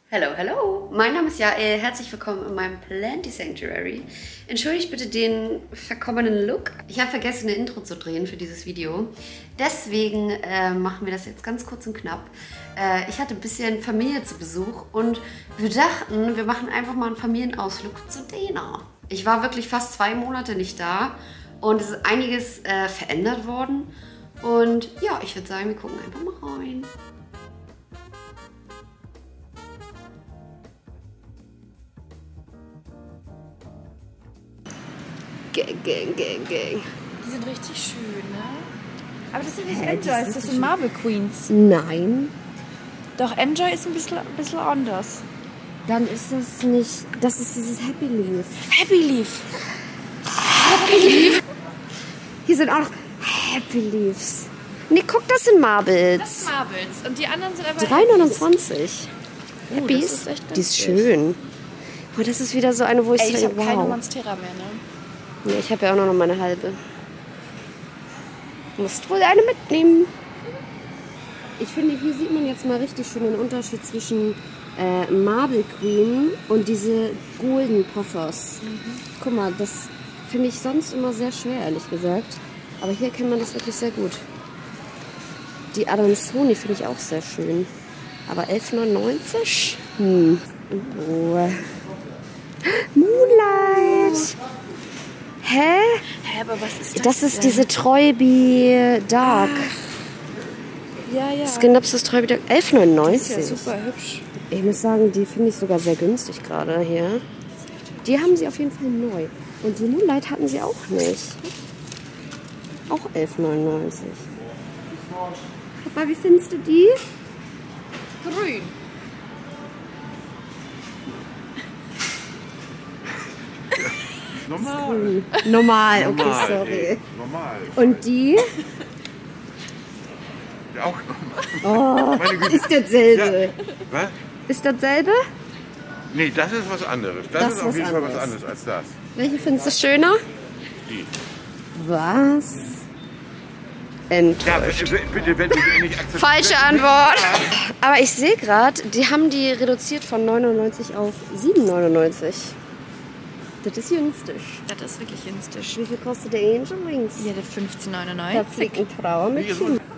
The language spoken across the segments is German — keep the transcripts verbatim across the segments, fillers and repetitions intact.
Hallo, hallo! Mein Name ist Jael, herzlich willkommen in meinem Planty Sanctuary. Entschuldigt bitte den verkommenen Look. Ich habe vergessen, eine Intro zu drehen für dieses Video. Deswegen äh, machen wir das jetzt ganz kurz und knapp. Äh, ich hatte ein bisschen Familie zu Besuch und wir dachten, wir machen einfach mal einen Familienausflug zu Dena. Ich war wirklich fast zwei Monate nicht da und es ist einiges äh, verändert worden. Und ja, ich würde sagen, wir gucken einfach mal rein. Gang, gang, gang, gang. Die sind richtig schön, ne? Aber das sind nicht Hä, Enjoys, das sind Marble Queens. Nein. Doch, Enjoy ist ein bisschen, ein bisschen anders. Dann ist das nicht... Das ist dieses Happy Leaf. Happy Leaf. Happy Leaf. Hier sind auch noch Happy Leaves. Nee, guck, das sind Marbles. Das sind Marbles. Und die anderen sind aber... drei neunundzwanzig. Oh, Happys. das ist echt die ist schön. Oh, das ist wieder so eine, wo ich Ey, ich denke, habe keine wow. Monstera mehr, ne? Nee, ich habe ja auch noch meine halbe. Musst wohl eine mitnehmen. Ich finde, hier sieht man jetzt mal richtig schön den Unterschied zwischen äh, Marble Queen und diese Golden Pothos. Mhm. Guck mal, das finde ich sonst immer sehr schwer, ehrlich gesagt. Aber hier kennt man das wirklich sehr gut. Die Adansoni finde ich auch sehr schön. Aber elf neunundneunzig? Hm. Oh. Moonlight! Hä? Hä, aber was ist das? Das ist denn? diese Troibi Dark. Ach. Ja, ja. Skinopsis Troibi Dark. elf neunundneunzig. Das ist ja super hübsch. Ich muss sagen, die finde ich sogar sehr günstig gerade hier. Die haben sie auf jeden Fall neu. Und die Moonlight hatten sie auch nicht. Auch elf neunundneunzig. Papa, wie findest du die? Grün. Normal. Normal, okay, Normal, sorry. ey. Normal. Und die? Auch normal. Oh, Meine Güte. ist dasselbe. Ja. Was? Ist dasselbe? Nee, das ist was anderes. Das, Das ist ist auf was jeden Fall was anderes. anderes als das. Welche findest du schöner? Die. Was? Enttäuscht. Ja, bitte, bitte, wenn du nicht akzeptierst. Falsche Antwort. Aber ich sehe gerade, die haben die reduziert von neunundneunzig auf sieben neunundneunzig. Das ist günstig. Das ist wirklich günstig. Wie viel kostet der Angel Wings? Ja, der fünfzehn Da neunundneunzig. fliegt ein Trauer mit Wie so- Kind.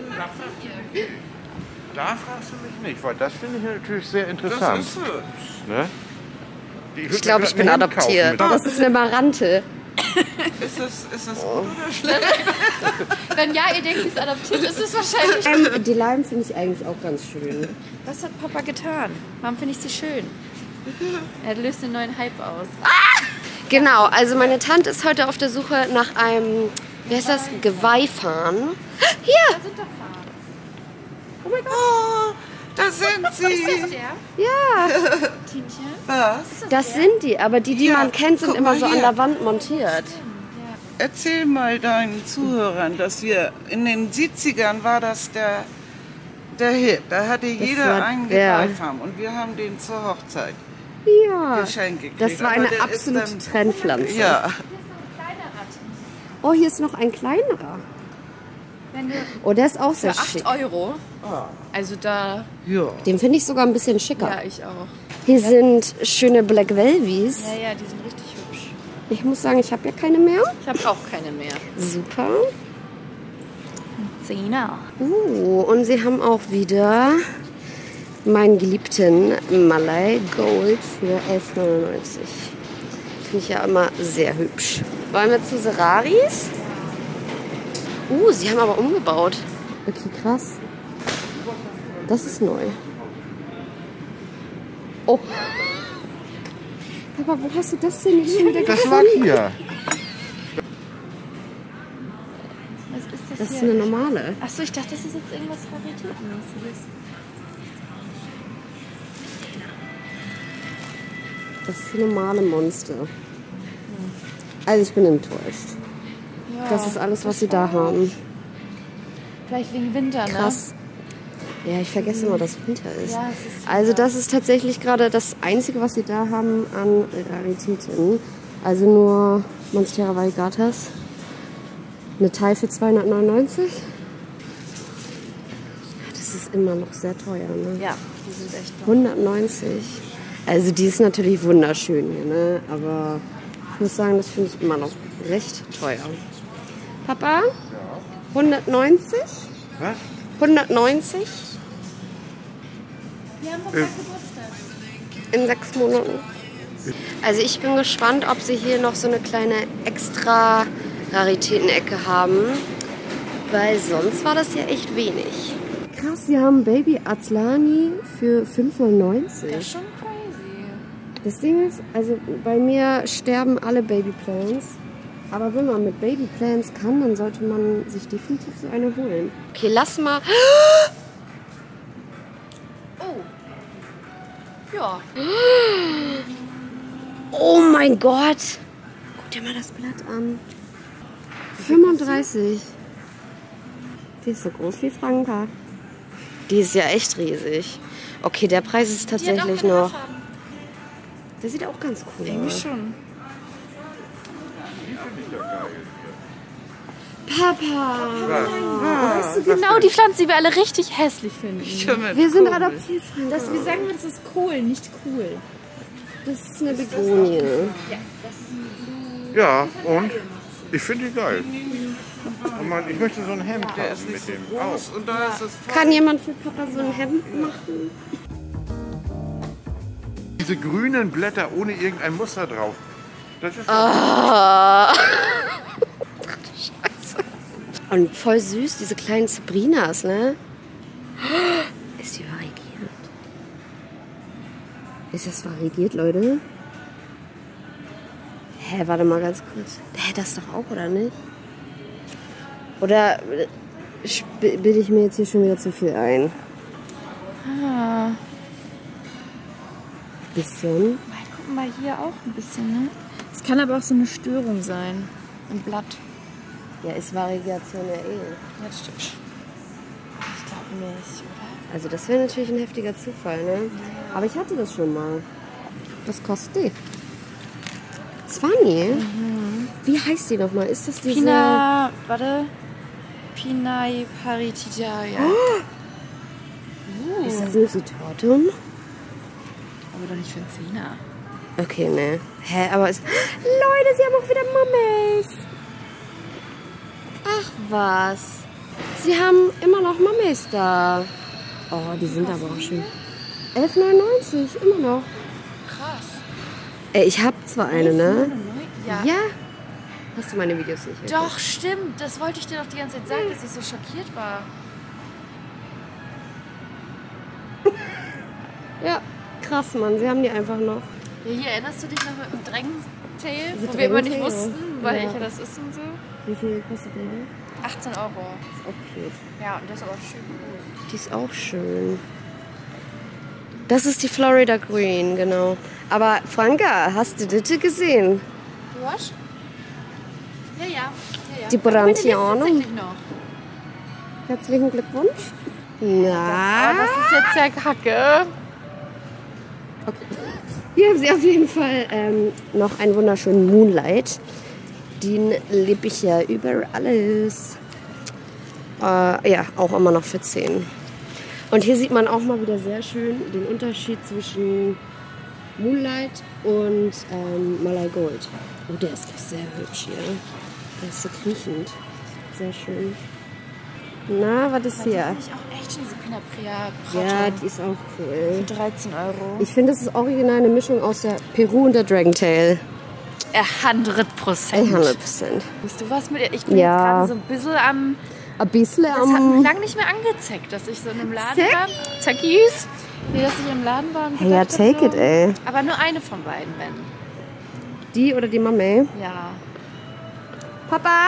Da fragst du mich nicht, weil das finde ich natürlich sehr interessant. Das ist hübsch. Ne? Die- Ich glaube, ich bin würd mir einen adoptiert. Hemd kaufen Das ist eine Marante. Ist das, ist das gut oder schlecht? Wenn ja, ihr denkt, sie ist adoptiert, ist es wahrscheinlich. Ähm, die Leim finde ich eigentlich auch ganz schön. Was hat Papa getan? Warum finde ich sie schön? Er löst einen neuen Hype aus. Genau, also meine Tante ist heute auf der Suche nach einem, wie heißt das, Geweihfahnen. Hier! Da sind doch Farben. Oh mein Gott. Oh, da sind Ist das sie. der? Ja, Tienchen? Was? das sind die. Aber die, die Ja, man kennt, sind guck immer mal so an hier. der Wand montiert. Erzähl mal deinen Zuhörern, dass wir in den siebzigern war das der, der Hit. Da hatte jeder war- einen ja. Geweihfarm und wir haben den zur Hochzeit Ja, geschenkt gekriegt. das war Aber eine der ist absolute dann- Trendpflanze. Ja, Oh, hier ist noch ein kleinerer. Wenn du Oh, der ist auch sehr für acht schick. Euro. Also da, ja. Den finde ich sogar ein bisschen schicker. ja, ich auch. Hier sind schöne Black Velvies. Ja, ja, die sind richtig hübsch. Ich muss sagen, ich habe ja keine mehr. Ich habe auch keine mehr. Super. Zehner. Uh, und sie haben auch wieder meinen geliebten Malay Gold für elf neunundneunzig. Finde ich ja immer sehr hübsch. Wollen wir zu Seraris? Uh, sie haben aber umgebaut. Okay, krass. Das ist neu. Oh. Papa, wo hast du das denn nicht schon wieder Das war gefunden? hier. Was ist das, Das ist hier? eine normale. Achso, ich dachte, das ist jetzt irgendwas Raritätenmäßiges. Das ist eine normale Monster. Also ich bin enttäuscht. Ja, Das ist alles, was sie da haben. Vielleicht wegen Winter, ne? Krass. Ja, ich vergesse immer, dass Winter ist. Ja, es ist Also Winter. das ist tatsächlich gerade das Einzige, was sie da haben an Raritäten. Also nur Monstera Variegatas. Eine Teil für zweihundertneunundneunzig. Das ist immer noch sehr teuer, ne? Ja, die sind echt noch. hundertneunzig. Also die ist natürlich wunderschön hier, ne? Aber ich muss sagen, das finde ich immer noch recht teuer. Papa? Ja. hundertneunzig? Was? hundertneunzig? Wir haben doch Äh. Geburtstag. In sechs Monaten. Also ich bin gespannt, ob sie hier noch so eine kleine extra Raritäten-Ecke haben. Weil sonst war das ja echt wenig. Krass, sie haben Baby Azlani für fünf neunzig. Das ist schon crazy. Das Ding ist, also bei mir sterben alle Babyplants. Aber wenn man mit Babyplants kann, dann sollte man sich definitiv so eine holen. Okay, lass mal... Oh. Ja. Oh mein Gott! Guck dir mal das Blatt an. fünfunddreißig. Die ist so groß wie Franka. Die ist ja echt riesig. Okay, der Preis ist tatsächlich noch... Der sieht auch ganz cool Irgendwie aus. schon. Papa! Was? Genau die Pflanze, die wir alle richtig hässlich finden. Wir sind adoptivfrei. Das, wir sagen, das ist cool, nicht cool. Das ist eine Begonie. Ja, und? Ich finde die geil. Und man, ich möchte so ein Hemd Der haben ist nicht mit so dem groß auch. und da ist es Kann jemand für Papa so ein Hemd machen? Diese grünen Blätter ohne irgendein Muster drauf. Das ist Ah. Scheiße. Und voll süß, diese kleinen Sabrinas, ne? Ist die variiert? Ist das variiert, Leute? Hä, warte mal ganz kurz. Hä, das doch auch, oder nicht? Oder äh, sp- bilde ich mir jetzt hier schon wieder zu viel ein? Ah. Bisschen. Guck mal hier auch ein bisschen, ne? Es kann aber auch so eine Störung sein. Im Blatt. Ja, ist Variation ja eh. Ja, das stimmt. Ich glaube nicht, oder? Also das wäre natürlich ein heftiger Zufall, ne? Aber ich hatte das schon mal. Was kostet die? zwanzig? Mhm. Wie heißt die nochmal? Ist das diese... Pina, warte. Pinai Paritida, ja. Oh. Ist das nicht die Tortum? Aber doch nicht für einen Zehner. Okay, ne. Hä, aber es... Leute, sie haben auch wieder Mummies. Ach was. Sie haben immer noch Mummies da. Oh, die sind aber auch schön. elf neunundneunzig, immer noch. Krass. Ey, ich hab zwar eine, ne? Ja. Ja. Hast du meine Videos nicht geguckt? Doch, stimmt. Das wollte ich dir doch die ganze Zeit sagen, dass ich so schockiert war. Ja, krass, Mann. Sie haben die einfach noch. Ja, hier erinnerst du dich noch mit dem Dragentail, Diese wo wir immer nicht Dragentail? wussten, weil Ja. ich ja das ist und so. Wie viel kostet die denn? achtzehn Euro. Ist auch cute. Ja, und das ist aber schön. Die ist auch schön. Das ist die Florida Green, genau. Aber Franka, hast du das gesehen? Du hast? Ja, ja. ja, ja. Die Aber meine lebt Branchiano. tatsächlich noch. Herzlichen Glückwunsch. Na, Oh, das ist jetzt ja kacke. hier haben sie auf jeden Fall ähm, noch einen wunderschönen Moonlight. Den liebe ich ja über alles. Äh, ja, auch immer noch für zehn. Und hier sieht man auch mal wieder sehr schön den Unterschied zwischen Moonlight und ähm, Malay Gold. Oh, der ist doch sehr hübsch hier. Der ist so kriechend. Sehr schön. Na, was ist Die hier? finde ich auch echt schön, diese Pinapria Ja, die ist auch cool. für dreizehn Euro. Ich finde, es ist original eine Mischung aus der Peru und der Dragentail. hundert Prozent. hundert Prozent. Bist du was mit ihr? Ich bin Ja. jetzt gerade so ein bisschen am... Ein bisschen Das hat mich am... lange nicht mehr angezeigt, dass ich so in einem Laden Zack. war. Zackies. Nee, dass ich im Laden war und Hey, ja, gedacht hab, take it, so, ey. Aber nur eine von beiden, wenn. Die oder die Mami? Ja. Papa?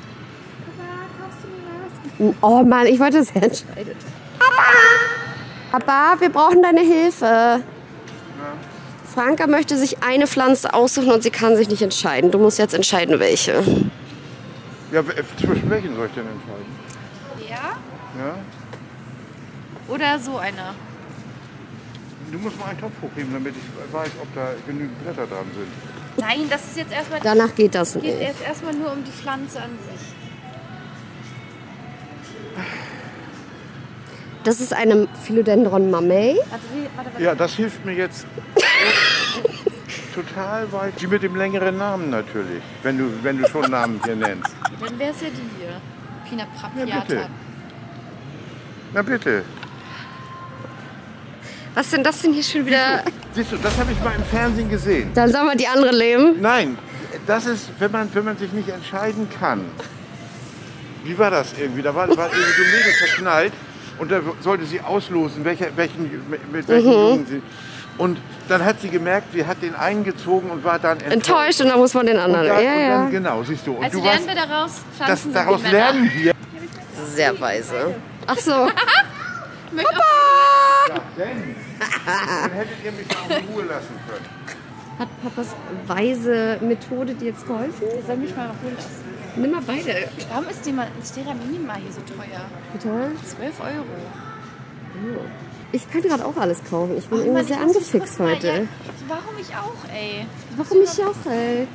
Oh Mann, ich wollte, dass er entscheidet. Papa! Papa, wir brauchen deine Hilfe. Franka möchte sich eine Pflanze aussuchen und sie kann sich nicht entscheiden. Du musst jetzt entscheiden, welche. Ja, w- zwischen welchen soll ich denn entscheiden? Ja? Ja? Oder so einer. Du musst mal einen Topf hochheben, damit ich weiß, ob da genügend Blätter dran sind. Nein, das ist jetzt erstmal... Danach geht das geht nicht. jetzt erstmal nur um die Pflanze an sich. Das ist eine Philodendron mamei. Warte, warte, warte. Ja, das hilft mir jetzt total weit. Die mit dem längeren Namen natürlich, wenn du, wenn du schon Namen hier nennst. Dann wäre es ja die hier. Pina Ja, bitte. Prapiata. Na bitte. Was denn das denn hier schon wieder? Siehst du, das habe ich mal im Fernsehen gesehen. Dann sollen wir die andere nehmen. Nein, das ist, wenn man, wenn man sich nicht entscheiden kann. Wie war das irgendwie? Da war, war irgendwie so ein Mädel verknallt und da sollte sie auslosen, welcher, welchen, mit welchen Mhm. Jungen sie. Und dann hat sie gemerkt, sie hat den einen gezogen und war dann enttäuscht. Enttäuscht und dann muss man den Und anderen. dann, ja, und ja. dann, genau, siehst du. Und Also du lernen warst, wir daraus, das, Pflanzen sind daraus wie Männer. lernen wir. Sehr weise. Ach so. Möchte auch- Ja, denn, dann hättet ihr mich auch in Ruhe lassen können. Hat Papas weise Methode dir jetzt geholfen? Ich soll mich mal holen lassen. Nimm mal beide. Warum ist die mal, ist der Minima hier so teuer? Bitte? zwölf Euro. Ich könnte gerade auch alles kaufen. Ich bin Oh irgendwie Mann, sehr ich muss angefixt kurz mal- heute. Ja, warum ich auch, ey? Warum ich auch, ey?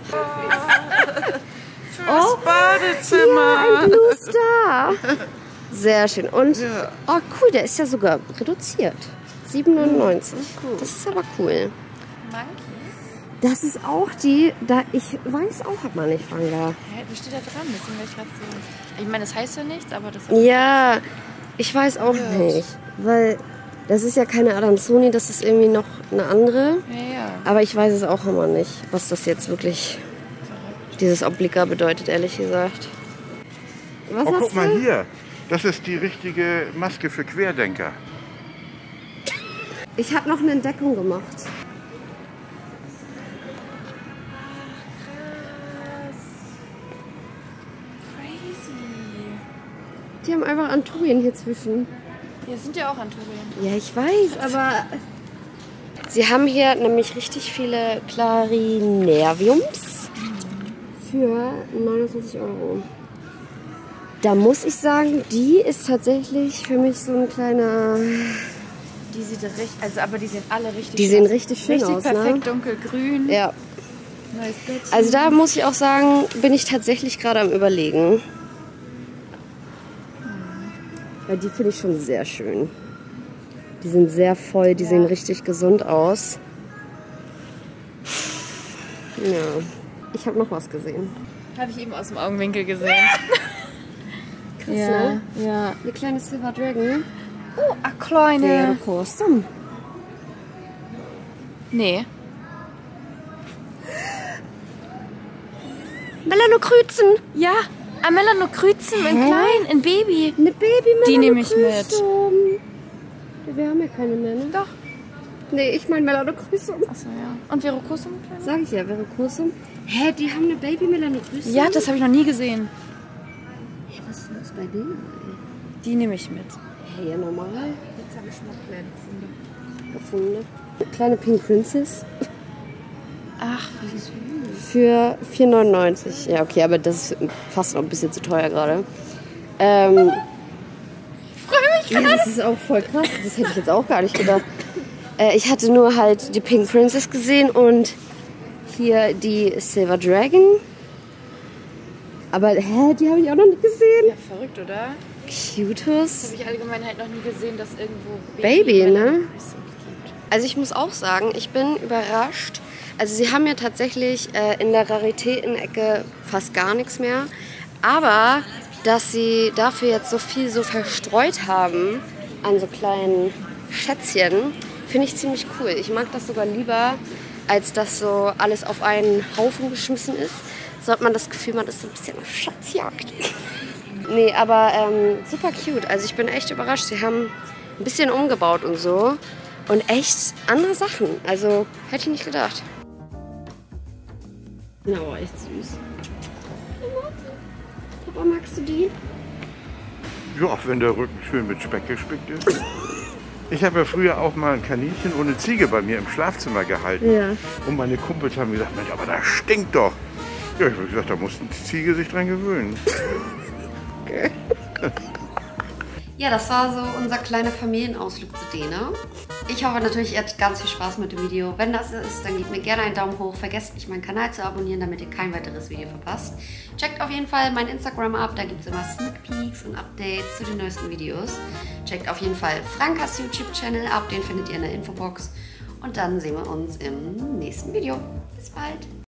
Oh, Badezimmer. Ein Blue Star. Sehr schön. Und, Ja. oh cool, der ist ja sogar reduziert. sieben neunundneunzig. Das ist aber cool. Monkey? Das ist auch die, da ich weiß auch, hat man nicht Fanga. Hä, was steht da dran? Deswegen will ich gerade so. Ich meine, das heißt ja nichts, aber das Ja, ich weiß auch nicht. Weil das ist ja keine Adansoni, das ist irgendwie noch eine andere. Ja, ja. Aber ich weiß es auch immer nicht, was das jetzt wirklich, dieses Obliga bedeutet, ehrlich gesagt. Was Oh, hast guck mal du? hier. Das ist die richtige Maske für Querdenker. Ich habe noch eine Entdeckung gemacht. Crazy. Die haben einfach Anturien hier zwischen. Hier sind ja auch Anturien. Ja, ich weiß, aber sie haben hier nämlich richtig viele Clarinerviums für neunundzwanzig Euro. Da muss ich sagen, die ist tatsächlich für mich so ein kleiner... Die sieht richtig, also aber die sehen alle richtig Die schön sehen aus. richtig schön richtig aus, ne? perfekt dunkelgrün. Ja, Neues Blättchen. also da muss ich auch sagen, bin ich tatsächlich gerade am Überlegen. Weil die finde ich schon sehr schön. Die sind sehr voll, die Ja. sehen richtig gesund aus. Ja, ich habe noch was gesehen. Habe ich eben aus dem Augenwinkel gesehen. Krass, ja, ne? ja. Eine kleine Silver Dragon. Oh, eine kleine. Wäre custom. Nee. Melanokryzen. Ja, ein Melanokryzen in Hä? klein, in Baby. Eine baby Die nehme ich mit. Wir haben ja keine mehr, ne? Doch. Nee, ich meine Melanokryzen. Achso, ja. Und Verocosum? kleine? Sag ich ja, Verocosum. Hä, die haben eine baby Melanokryzen? Ja, das habe ich noch nie gesehen. Hä, was ist los bei denen? Die nehme ich mit. Hey, ja, normal. Jetzt habe ich schon mal kleine gefunden. Gefunden. Kleine Pink Princess Ach, wie süß. für vier neunundneunzig. Ja, okay, aber das ist fast noch ein bisschen zu teuer gerade. Ähm, ja, das ist auch voll krass. Das hätte ich jetzt auch gar nicht gedacht. Äh, ich hatte nur halt die Pink Princess gesehen und hier die Silver Dragon. Aber hä, die habe ich auch noch nicht gesehen. Ja, verrückt, oder? Cutus. Habe ich allgemein halt noch nie gesehen, dass irgendwo Baby, ne? Melanokryzums gibt. Also ich muss auch sagen, ich bin überrascht. Also sie haben ja tatsächlich äh, in der Raritätenecke fast gar nichts mehr. Aber dass sie dafür jetzt so viel so verstreut haben an so kleinen Schätzchen, finde ich ziemlich cool. Ich mag das sogar lieber, als dass so alles auf einen Haufen geschmissen ist. So hat man das Gefühl, man ist so ein bisschen auf Schatzjagd. Nee, aber ähm, super cute. Also ich bin echt überrascht. Sie haben ein bisschen umgebaut und so. Und echt andere Sachen. Also hätte ich nicht gedacht. Ja, aber echt süß. Papa, magst du die? Ja, wenn der Rücken schön mit Speck gespickt ist. Ich habe ja früher auch mal ein Kaninchen ohne Ziege bei mir im Schlafzimmer gehalten. Ja. Und meine Kumpels haben gesagt, Mensch, aber das stinkt doch. Ja, ich habe gesagt, da muss die Ziege sich dran gewöhnen. Ja, das war so unser kleiner Familienausflug zu Dena. Ich hoffe natürlich, ihr hattet ganz viel Spaß mit dem Video. Wenn das so ist, dann gebt mir gerne einen Daumen hoch. Vergesst nicht, meinen Kanal zu abonnieren, damit ihr kein weiteres Video verpasst. Checkt auf jeden Fall mein Instagram ab, da gibt es immer Sneak Peeks und Updates zu den neuesten Videos. Checkt auf jeden Fall Frankas YouTube-Channel ab, den findet ihr in der Infobox. Und dann sehen wir uns im nächsten Video. Bis bald!